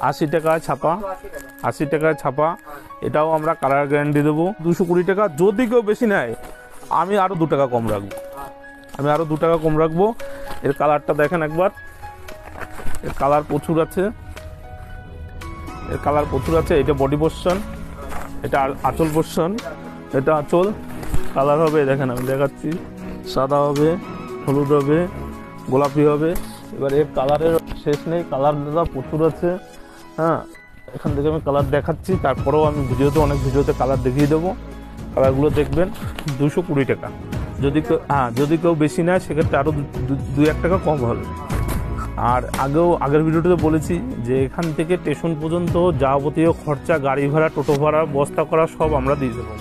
80 টাকা ছাপা, 80 টাকা ছাপা। এটাও আমরা কালার গ্যারান্টি দেবো 220 টাকা। যদি কেউ বেশি নেয় আমি আরও 2 টাকা কম রাখবো, আমি আরও 2 টাকা কম রাখবো। এর কালারটা দেখেন একবার, এর কালার প্রচুর আছে, এর কালার প্রচুর আছে। এটা বডি পোর্শন, এটা আঁচল পোর্শন, এটা আঁচল। কালার হবে দেখেন, আমি দেখাচ্ছি, সাদা হবে, হলুদ হবে, গোলাপি হবে। এবার এর কালারের শেষ নেই, কালার দাদা প্রচুর আছে। হ্যাঁ, এখান থেকে আমি কালার দেখাচ্ছি, তারপরেও আমি ভিডিওতে অনেক ভিডিওতে কালার দেখিয়ে দেবো। কালারগুলো দেখবেন 220 টাকা। যদি কেউ বেশি নেয় সেক্ষেত্রে আরও 2-1 টাকা কম হবে। আর আগের ভিডিওতে বলেছি যে এখান থেকে স্টেশন পর্যন্ত যাবতীয় খরচা, গাড়ি ভাড়া, টোটো ভাড়া, বস্তা করা সব আমরা দিয়ে দেবো।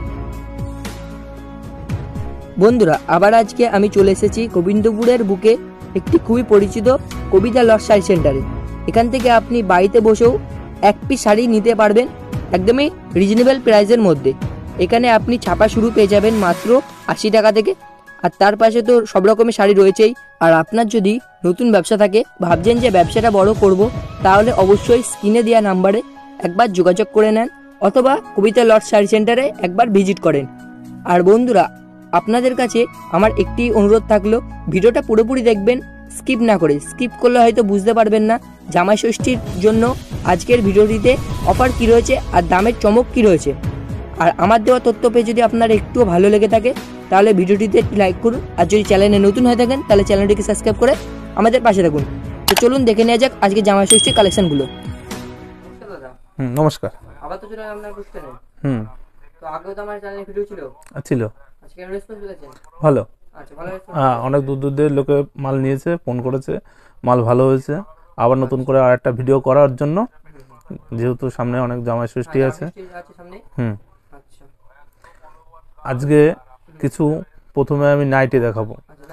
বন্ধুরা, আবার আজকে আমি চলে এসেছি গোবিন্দপুরের বুকে একটি খুবই পরিচিত কবিতা লজ শাড়ি সেন্টারে। এখান থেকে আপনি বাড়িতে বসেও এক পিস শাড়ি নিতে পারবেন একদমই রিজনেবল প্রাইসের মধ্যে। এখানে আপনি ছাপা শুরু পেয়ে যাবেন মাত্র 80 টাকা থেকে। আর তার পাশে তো সব রকমের শাড়ি রয়েছেই। আর আপনার যদি নতুন ব্যবসা থাকে, ভাবছেন যে ব্যবসাটা বড় করব, তাহলে অবশ্যই স্ক্রিনে দেওয়া নাম্বারে একবার যোগাযোগ করে নেন, অথবা কবিতা লজ শাড়ি সেন্টারে একবার ভিজিট করেন। আর বন্ধুরা, আপনাদের কাছে আমার একটি অনুরোধ থাকলো, ভিডিওটা পুরোপুরি দেখবেন, স্কিপ না করে। স্কিপ করলে হয়তো বুঝতে পারবেন না জামাই ষষ্ঠীর জন্য আজকের ভিডিওটিতে অফার কি রয়েছে আর দামের চমক কি রয়েছে। আর আমার দেওয়া তথ্য পেয়ে যদি আপনার একটুও ভালো লেগে থাকে তাহলে ভিডিওটিতে একটি লাইক করুন। আর যদি চ্যানেলে নতুন হয়ে থাকেন তাহলে চ্যানেলটিকে সাবস্ক্রাইব করে আমাদের পাশে থাকুন। তো চলুন দেখে নেওয়া যাক আজকে জামাই ষষ্ঠীর কালেকশনগুলো। নমস্কার। আবার তো চলে আপনার কোশ্চেনে। তো আগেও তো আমার চ্যানেলে ভিডিও ছিল। আজকে রেসপন্স পেয়েছেন? ভালো। আচ্ছা, ভালো রেসপন্স। হ্যাঁ, অনেক দূর লোকে মাল নিয়েছে, ফোন করেছে, মাল ভালো হয়েছে। আবার নতুন করে আরেকটা ভিডিও করার জন্য, যেহেতু সামনে অনেক জামাই ষষ্ঠী আছে। আচ্ছা, আজকে কিছু প্রথমে আমি নাইটি দেখাবো,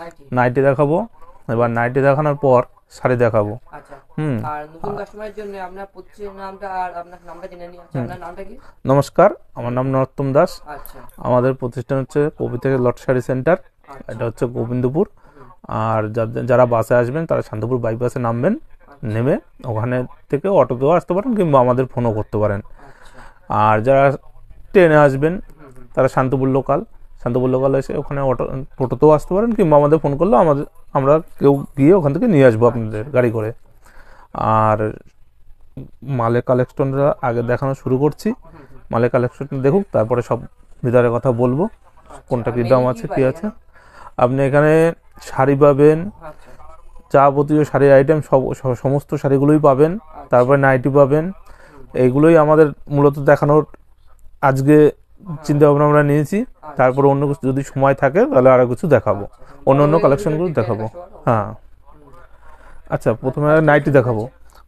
এবার নাইটি দেখানোর পর শাড়ি দেখাবো। আর নতুন কাস্টমারের জন্য আপনার প্রতিষ্ঠানের নামটা আর আপনার নামটা জেনে নিন। আচ্ছা, আপনার নামটা কি? নমস্কার, আমার নাম নরোত্তম দাস। আচ্ছা, আমাদের প্রতিষ্ঠান হচ্ছে কবিতা লজ শাড়ি সেন্টার। এটা হচ্ছে গোবিন্দপুর। আর যারা বাসে আসবেন তারা শান্তপুর বাইপাসে নামবেন, নেমে ওখানে থেকে অটোতেও আসতে পারেন কিংবা আমাদের ফোনও করতে পারেন। আর যারা ট্রেনে আসবেন তারা শান্তপুর লোকাল এসে ওখানে টোটোতেও আসতে পারেন কিংবা আমাদের ফোন করলেও আমরা কেউ গিয়ে ওখান থেকে নিয়ে আসবো আপনাদের গাড়ি করে। আর মালের কালেকশনটা আগে দেখানো শুরু করছি। মালের কালেকশন দেখুক, তারপরে সব ভিতরে কথা বলবো, কোনটা কী দাম আছে কী আছে। আপনি এখানে শাড়ি পাবেন, যাবতীয় শাড়ির আইটেম সমস্ত শাড়িগুলোই পাবেন। তারপরে নাইটি পাবেন। এইগুলোই আমাদের মূলত দেখানোর আজকে চিন্তা ভাবনা আমরা নিয়েছি। তারপরে অন্য কিছু যদি সময় থাকে তাহলে আরও কিছু দেখাবো, অন্য কালেকশনগুলো দেখাবো। হ্যাঁ, আচ্ছা, প্রথমে নাইটি দেখাবো।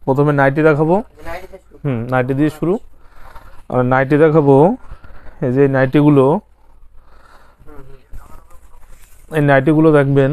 নাইটি দিয়ে শুরু। আর নাইটি দেখাবো, এই যে নাইটিগুলো দেখবেন,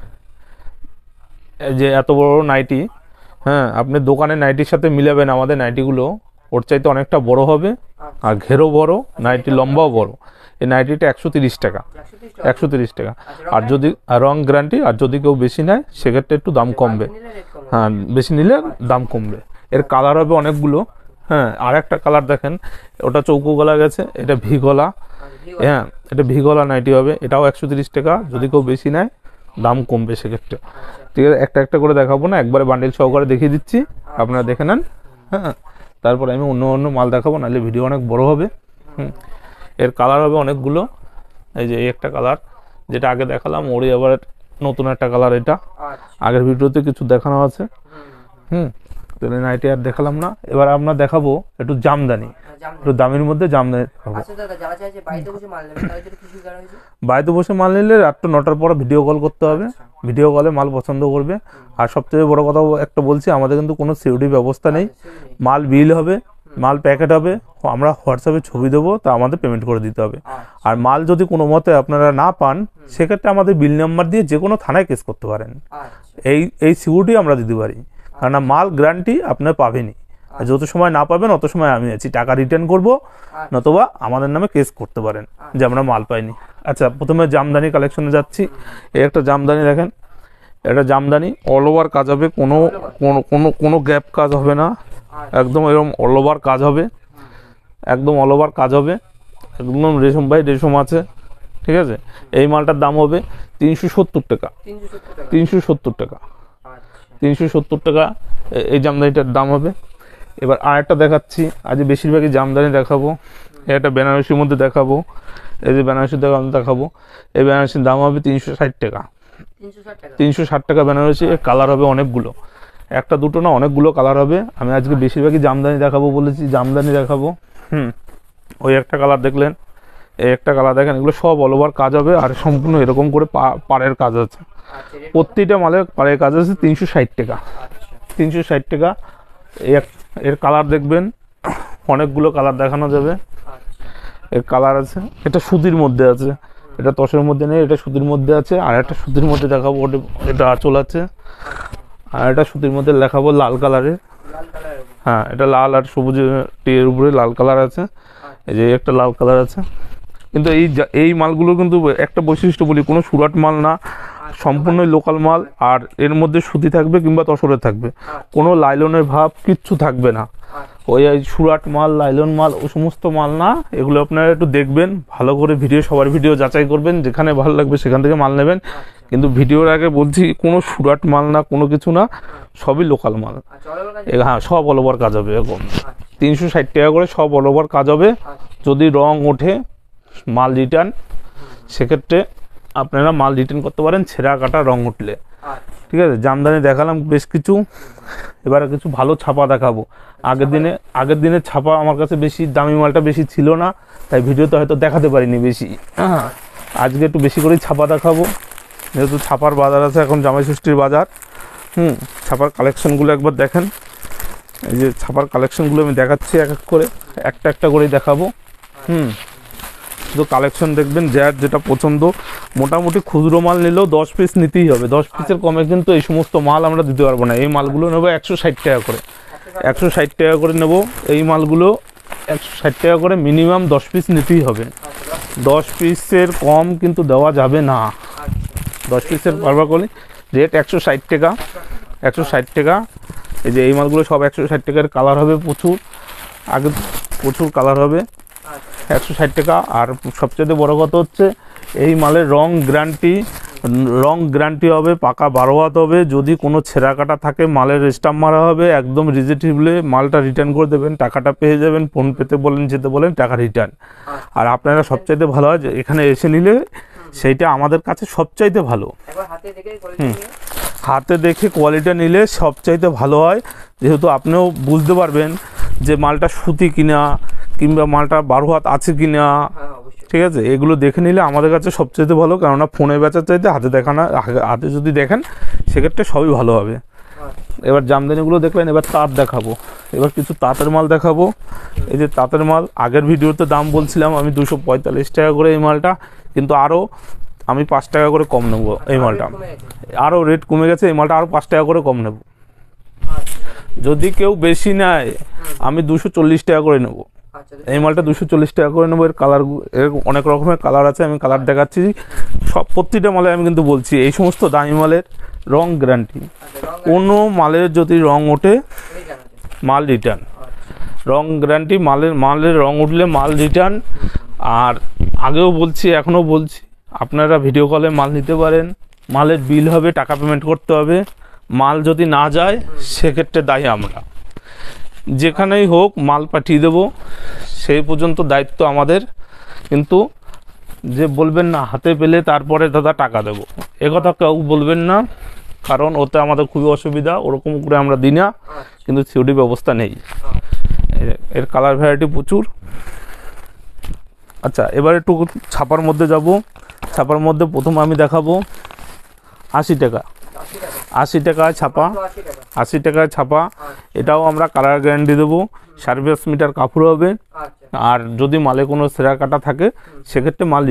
যে এত বড় নাইটি। হ্যাঁ, আপনি দোকানে নাইটির সাথে মিলাবেন আমাদের নাইটিগুলো, ওর চাইতে অনেকটা বড় হবে, আর ঘেরও বড়, নাইটি লম্বাও বড়। এই নাইটিটা 130 টাকা। আর যদি রং গ্যারান্টি। আর যদি কেউ বেশি নেয় সেক্ষেত্রে একটু দাম কমবে। হ্যাঁ, বেশি নিলে দাম কমবে। এর কালার হবে অনেকগুলো। হ্যাঁ, আর একটা কালার দেখেন, ওটা চৌকো গলা গেছে, এটা ভি গলা। হ্যাঁ, এটা ভি গলা নাইটি হবে, এটাও 130 টাকা। যদি কেউ বেশি নেয় দাম কমবে সেক্ষেত্রে। ঠিক আছে, একটা করে দেখাবো না, একবারে বান্ডিল সহকারে দেখিয়ে দিচ্ছি, আপনারা দেখে নেন। হ্যাঁ, তারপরে আমি অন্য মাল দেখাবো, নাহলে ভিডিও অনেক বড় হবে। এর কালার হবে অনেকগুলো। এই যে এই একটা কালার, যেটা আগে দেখালাম, ওরই আবার নতুন একটা কালার। এটা আগের ভিডিওতে কিছু দেখানো আছে। তাহলে নাইটি আর দেখালাম না। এবার আমরা দেখাবো একটু জামদানি, একটু দামের মধ্যে জামদানি দেখাবো। বাড়িতে বসে মাল নিলে রাত 9টার পর ভিডিও কল করতে হবে। ভিডিও কলে মাল পছন্দ করবে। আর সবচেয়ে বড় কথা একটা বলছি, আমাদের কিন্তু কোনো সিকিউরিটি ব্যবস্থা নেই। মাল বিল হবে, মাল প্যাকেট হবে, আমরা হোয়াটসঅ্যাপে ছবি দেবো, তা আমাদের পেমেন্ট করে দিতে হবে। আর মাল যদি কোনো মতে আপনারা না পান সেক্ষেত্রে আমাদের বিল নাম্বার দিয়ে যে কোনো থানায় কেস করতে পারেন। এই সিকিউরিটি আমরা দিতে পারি, কারণ মাল গ্যারান্টি আপনার পাবেনি। যত সময় না পাবেন অত সময় আমি আছি, টাকা রিটার্ন করবো, নতুবা আমাদের নামে কেস করতে পারেন যে আমরা মাল পাইনি। আচ্ছা, প্রথমে জামদানি কালেকশনে যাচ্ছি। এই একটা জামদানি দেখেন, এটা জামদানি অল ওভার কাজ হবে, কোনো গ্যাপ কাজ হবে না। একদম এরকম অল ওভার কাজ হবে, একদম অল ওভার কাজ হবে, একদম রেশম বাই রেশম আছে, ঠিক আছে। এই মালটার দাম হবে 370 টাকা, 370 টাকা, 370 টাকা এই জামদানিটার দাম হবে। এবার আরেকটা দেখাচ্ছি, আজ বেশিরভাগই জামদানি দেখাবো, একটা বেনারসির মধ্যে দেখাবো, এই যে বেনারসির দেখাবো, এই বেনারসির দাম হবে 360 টাকা, 360 টাকা বেনারসি। কালার হবে অনেকগুলো, একটা দুটো না অনেকগুলো কালার হবে। আমি আজকে বেশিরভাগই জামদানি দেখাবো বলেছি, জামদানি দেখাবো। ওই একটা কালার দেখলেন, এই একটা কালার দেখেন, এগুলো সব অল ওভার কাজ হবে আর সম্পূর্ণ এরকম করে পাড়ের কাজ আছে, প্রতিটা মালের পাড়ের কাজ আছে। 360 টাকা, 360 টাকা। এর কালার দেখবেন, অনেকগুলো কালার দেখানো যাবে। এর কালার আছে, এটা সুতির মধ্যে আছে, এটা তসের মধ্যে নেই, এটা সুতির মধ্যে আছে। আর একটা সুতির মধ্যে দেখাবো, এটা আঁচল আছে। আর এটা সুতির মধ্যে দেখাবো লাল কালারের, হ্যাঁ এটা লাল আর সবুজ টিয়ের উপরে লাল কালার আছে, এই যে একটা লাল কালার আছে। কিন্তু এই মালগুলো কিন্তু একটা বৈশিষ্ট্য বলি, কোনো সুরাট মাল না, সম্পূর্ণ লোকাল মাল। আর এর মধ্যে সুতি থাকবে কিংবা তসরে থাকবে, কোনো লাইলনের ভাব কিচ্ছু থাকবে না। ওই সুরাট মাল, লাইলন মাল, ও সমস্ত মাল না। এগুলো আপনারা একটু দেখবেন ভালো করে, সবার ভিডিও যাচাই করবেন, যেখানে ভালো লাগবে সেখান থেকে মাল নেবেন। কিন্তু ভিডিওর আগে বলছি, কোনো সুরাট মাল না, কোনো কিছু না, সবই লোকাল মাল। হ্যাঁ সব অল ওভার কাজ হবে এরকম, 360 টাকা করে সব অল ওভার কাজ হবে। যদি রং ওঠে মাল রিটার্ন, সেক্ষেত্রে আপনারা মাল রিটার্ন করতে পারেন, ছেঁড়া কাটা রং উঠলে, ঠিক আছে। জামদানি দেখালাম বেশ কিছু, এবারে কিছু ভালো ছাপা দেখাবো। আগের দিনে ছাপা আমার কাছে বেশি দামি মালটা বেশি ছিল না, তাই ভিডিওতে হয়তো দেখাতে পারিনি বেশি। আজকে একটু বেশি করেই ছাপা দেখাবো, যেহেতু ছাপার বাজার আছে এখন, জামাই ষষ্ঠীর বাজার। ছাপার কালেকশনগুলো একবার দেখেন, এই যে ছাপার কালেকশনগুলো আমি দেখাচ্ছি এক এক করে, একটা একটা করেই দেখাবো। শুধু কালেকশন দেখবেন, যার যেটা পছন্দ। মোটামুটি খুচরো মাল নিলেও 10 পিস নিতেই হবে, 10 পিসের কমে কিন্তু এই সমস্ত মাল আমরা দিতে পারবো না। এই মালগুলো নেবো 160 টাকা করে, 160 টাকা করে নেবো এই মালগুলো, 160 টাকা করে মিনিমাম 10 পিস নিতেই হবে। 10 পিসের কম কিন্তু দেওয়া যাবে না, 10 পিসের পারবা করলে রেট 160 টাকা, 160 টাকা। এই যে এই মালগুলো সব 160 টাকার, কালার হবে প্রচুর, আগে প্রচুর কালার হবে, 160 টাকা। আর সবচেয়ে বড় কথা হচ্ছে, এই মালের রং গ্যারান্টি হবে, পাকা 12 হাত হবে। যদি কোনো ছেঁড়া কাটা থাকে মালের স্টাম্প মারা হবে, একদম রিজেক্টেবলে মালটা রিটার্ন করে দেবেন, টাকাটা পেয়ে যাবেন। ফোন পেতে বলেন, যেতে বলেন, টাকা রিটার্ন। আর আপনারা সবচাইতে ভালো হয় এখানে এসে নিলে, সেইটা আমাদের কাছে সবচাইতে ভালো। হাতে দেখে কোয়ালিটি নিলে সবচাইতে ভালো হয়, যেহেতু আপনিও বুঝতে পারবেন যে মালটা সুতি কিনা কিংবা মালটা 12 হাত আছে কিনা, ঠিক আছে। এগুলো দেখে নিলে আমাদের কাছে সবচেয়ে ভালো, কেননা ফোনে বেচার চাইতে হাতে দেখানো, হাতে যদি দেখেন সেক্ষেত্রে সবই ভালো হবে। এবার জামদানিগুলো দেখলেন, এবার তাঁত দেখাবো, এবার কিছু তাঁতের মাল দেখাবো। এই যে তাঁতের মাল, আগের ভিডিওতে দাম বলছিলাম আমি 245 টাকা করে এই মালটা, কিন্তু আরও আমি 5 টাকা করে কম নেবো এই মালটা, আরও রেট কমে গেছে, এই মালটা আরও 5 টাকা করে কম নেব। যদি কেউ বেশি নেয় আমি 240 টাকা করে নেব এই মালটা, 240 টাকা করে নেবো। এর কালার, এর অনেক রকমের কালার আছে, আমি কালার দেখাচ্ছি সব, প্রতিটা মালে আমি কিন্তু বলছি এই সমস্ত দামি মালের রং গ্যারান্টি। কোনো মালের যদি রং ওঠে মাল রিটার্ন, রং গ্যারান্টি, মালের রং উঠলে মাল রিটার্ন। আর আগেও বলছি, এখনও বলছি, আপনারা ভিডিও কলে মাল নিতে পারেন, মালের বিল হবে, টাকা পেমেন্ট করতে হবে। মাল যদি না যায় সেক্ষেত্রে দায়ী আমরা, যেখানেই হোক মাল পাঠিয়ে দেবো, সেই পর্যন্ত দায়িত্ব আমাদের। কিন্তু যে বলবেন না হাতে পেলে তারপরে দাদা টাকা দেবো, একথা কেউ বলবেন না, কারণ ওতে আমাদের খুবই অসুবিধা, ওরকম করে আমরা দিই না, কিন্তু সিওডি ব্যবস্থা নেই। এর কালার ভ্যারাইটি প্রচুর। আচ্ছা, এবার একটু ছাপার মধ্যে যাব। ছাপার মধ্যে প্রথম আমি দেখাবো 80 টাকা, 80 টাকায় ছাপা, 80 টাকায় ছাপা। এটাও আমরা কালার গ্যারান্টি দেবো, 5.5 মিটার কাপড় হবে। আর যদি মালে কোনো ছেঁড়া কাটা থাকে সেক্ষেত্রে মাল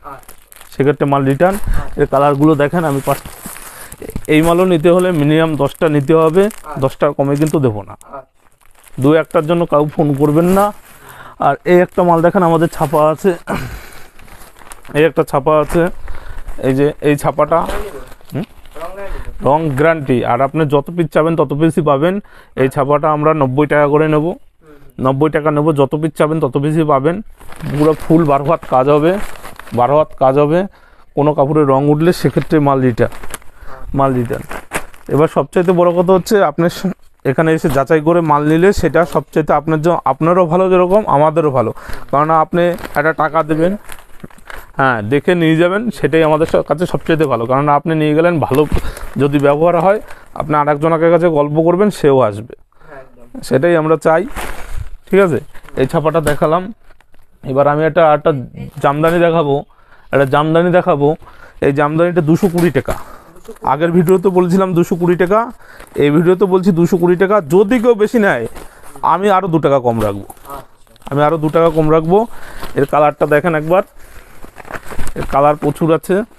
রিটার্ন, এর কালারগুলো দেখেন। আমি এই মালও নিতে হলে মিনিমাম 10টা নিতে হবে, 10টার কমে কিন্তু দেবো না। 2-1টার জন্য কাউ ফোন করবেন না। আর এই একটা মাল দেখেন আমাদের ছাপা আছে, এই একটা ছাপা আছে, এই যে এই ছাপাটা রং গ্যারান্টি। আর আপনি যত পিস চাবেন তত পিসই পাবেন। এই ছাপাটা আমরা 90 টাকা করে নেব, 90 টাকা নেব। যত পিস চাবেন তত পিসই পাবেন। পুরো ফুল 12 হাত কাজ হবে, 12 হাত কাজ হবে। কোনো কাপড়ে রং উঠলে সেক্ষেত্রে মাল রিটার্ন। এবার সবচাইতে বড় কথা হচ্ছে আপনি এখানে এসে যাচাই করে মাল নিলে সেটা সবচাইতে আপনারও ভালো, যেরকম আমাদেরও ভালো। কারণ আপনি একটা টাকা দেবেন, হ্যাঁ, দেখে নিয়ে যাবেন, সেটাই আমাদের কাছে সবচাইতে ভালো। কারণ আপনি নিয়ে গেলেন, ভালো যদি ব্যবহার হয়, আপনি আরেকজনের কাছে গল্প করবেন, সেও আসবে, সেটাই আমরা চাই। ঠিক আছে, এই ছাপাটা দেখালাম। এবার আমি একটা জামদানি দেখাবো। এই জামদানিটা 220 টাকা। আগের ভিডিওতে বলছিলাম 220 টাকা, এই ভিডিওতে বলছি 220 টাকা। যদি কেউ বেশি নেয় আমি আরও 2 টাকা কম রাখবো। এর কালারটা দেখেন একবার, এর কালার প্রচুর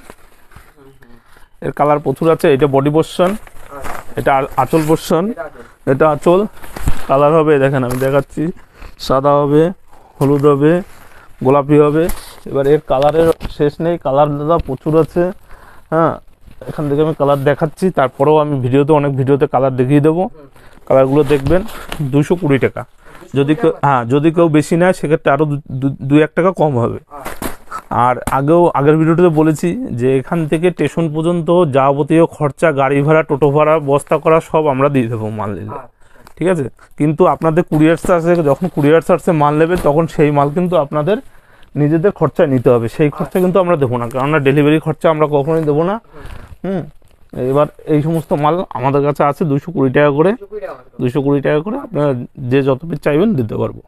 আছে। এটা বডি পোর্শন, এটা আঁচল পোর্শন। এটা আঁচল, কালার হবে দেখেন, আমি দেখাচ্ছি, সাদা হবে, হলুদ হবে, গোলাপি হবে। এবার এর কালারের শেষ নেই, কালার দাদা প্রচুর আছে। হ্যাঁ, এখান থেকে আমি কালার দেখাচ্ছি, তারপরেও আমি অনেক ভিডিওতে কালার দেখিয়ে দেবো। কালারগুলো দেখবেন। 220 টাকা। যদি কেউ বেশি নেয় সেক্ষেত্রে আরও 2-1 টাকা কম হবে। আর আগের ভিডিওতে বলেছি যে এখান থেকে স্টেশন পর্যন্ত যাবতীয় খরচা, গাড়ি ভাড়া, টোটো ভাড়া, বস্তা করা সব আমরা দিয়ে দেবো মাল নিলে। ঠিক আছে, কিন্তু আপনাদের কুরিয়ার চার্জে, যখন কুরিয়ার চার্জে মাল নেবে তখন সেই মাল কিন্তু আপনাদের নিজেদের খরচায় নিতে হবে। সেই খরচা কিন্তু আমরা দেবো না, কেননা ডেলিভারি খরচা আমরা কখনোই দেবো না। এবার এই সমস্ত মাল আমাদের কাছে আছে 220 টাকা করে। 220 টাকা করে আপনারা যে যত পিস চাইবেন দিতে পারবো।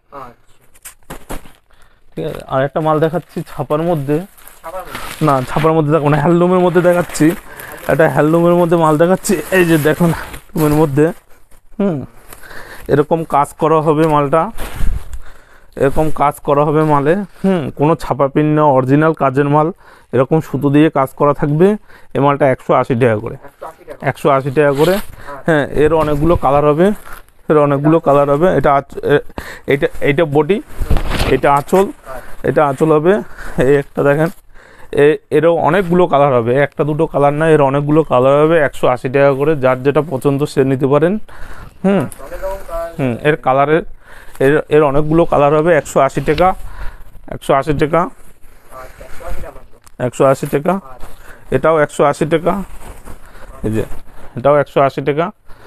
ঠিক আছে, আর একটা মাল দেখাচ্ছি ছাপার মধ্যে দেখো না, হ্যান্ডলুমের মধ্যে দেখাচ্ছি। একটা হ্যান্ডলুমের মধ্যে মাল দেখাচ্ছি। এই যে দেখুন, হ্যান্ডলুমের মধ্যে এরকম কাজ করা হবে মালটা, মালে। কোনো ছাপা পিন না, অরিজিনাল কাজের মাল। এরকম সুতো দিয়ে কাজ করা থাকবে। এই মালটা 180 টাকা করে। 180 টাকা করে। হ্যাঁ, এর অনেকগুলো কালার হবে। এটা বডি, এটা আঁচল হবে। এই একটা দেখেন, এরও অনেকগুলো কালার হবে, একটা দুটো কালার না, এর অনেকগুলো কালার হবে। 180 টাকা করে। যার যেটা পছন্দ সে নিতে পারেন। এর কালারের এর অনেকগুলো কালার হবে। 180 টাকা। 180 টাকা। এটাও 180 টাকা। এই যে এটাও 180 টাকা।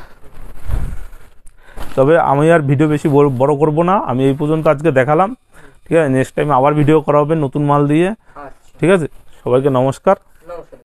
তবে আমি আর ভিডিও বেশি বড় করব না, আমি এই পর্যন্ত আজকে দেখালাম। ঠিক আছে, নেক্সট টাইম আবার ভিডিও করা হবে নতুন মাল দিয়ে। ঠিক আছে, সবাইকে নমস্কার।